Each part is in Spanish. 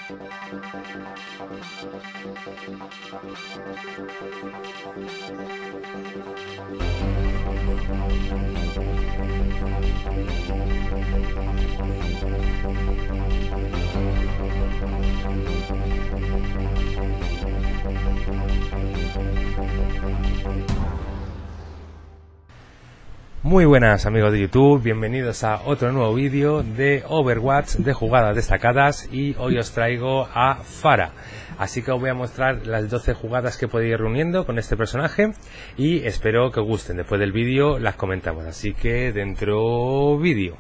Muy buenas amigos de YouTube, bienvenidos a otro nuevo vídeo de Overwatch de jugadas destacadas, y hoy os traigo a Pharah. Así que os voy a mostrar las 12 jugadas que podéis ir reuniendo con este personaje y espero que os gusten. Después del vídeo las comentamos, así que dentro vídeo.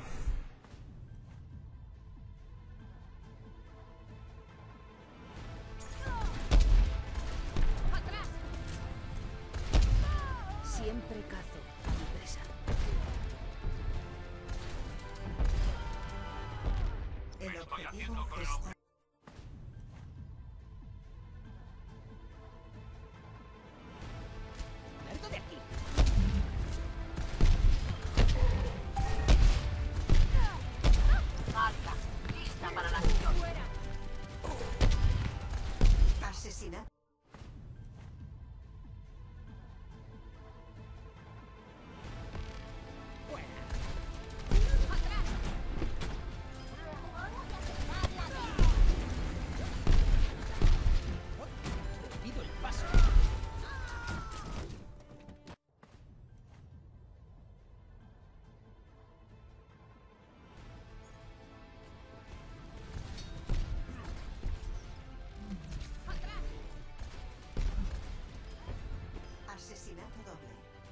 Siempre cazo a mi presa. El objetivo está... ¡Largo de aquí! Marca, lista para la acción. Asesinato. Asesinato doble.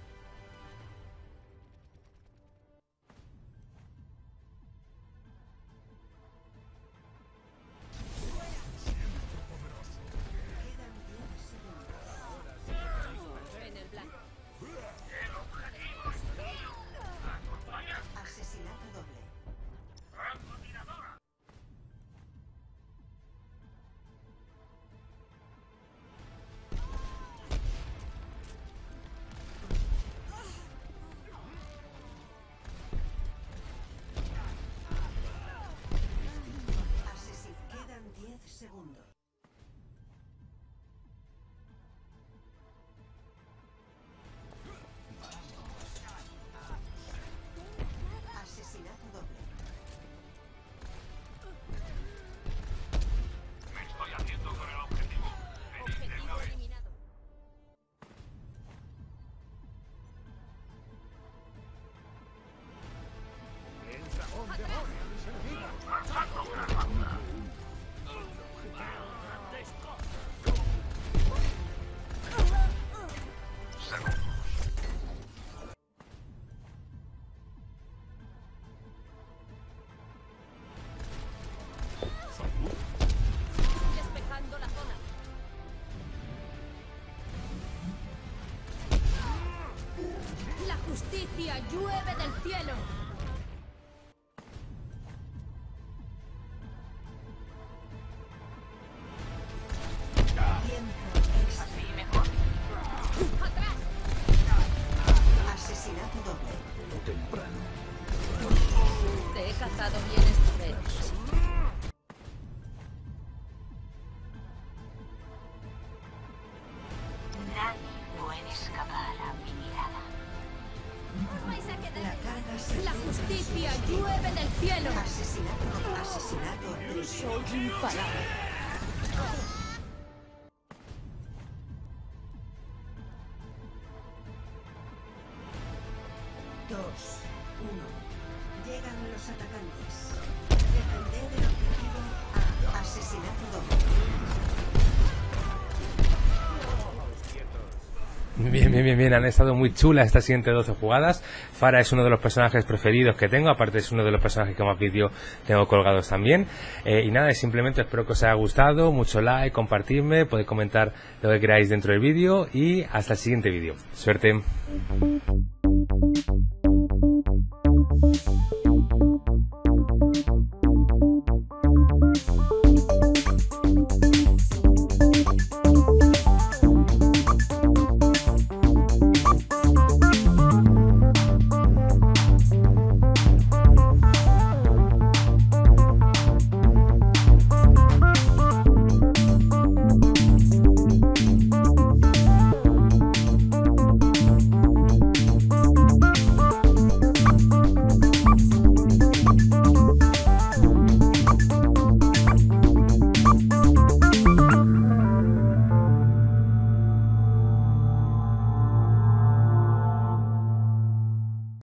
Quedan 10 segundos. En el blanco. Asesinato doble. Quedan 10 segundos. Asesinato doble. Me estoy haciendo con el objetivo. Objetivo eliminado. Despejando la zona. La justicia llueve del cielo. Así mejor. ¡Atrás! Asesinato doble. Te he cazado bien esta vez. Nadie puede escapar a mi mirada. La justicia llueve del cielo. Asesinato. Soy imparable. 2, 1. Llegan los atacantes. Defender el objetivo A. Asesinato doble. Bien, han estado muy chulas estas siguientes 12 jugadas. Pharah es uno de los personajes preferidos que tengo, aparte es uno de los personajes que más vídeos tengo colgados también. Y nada, simplemente espero que os haya gustado, mucho like, compartirme, podéis comentar lo que queráis dentro del vídeo y hasta el siguiente vídeo. Suerte.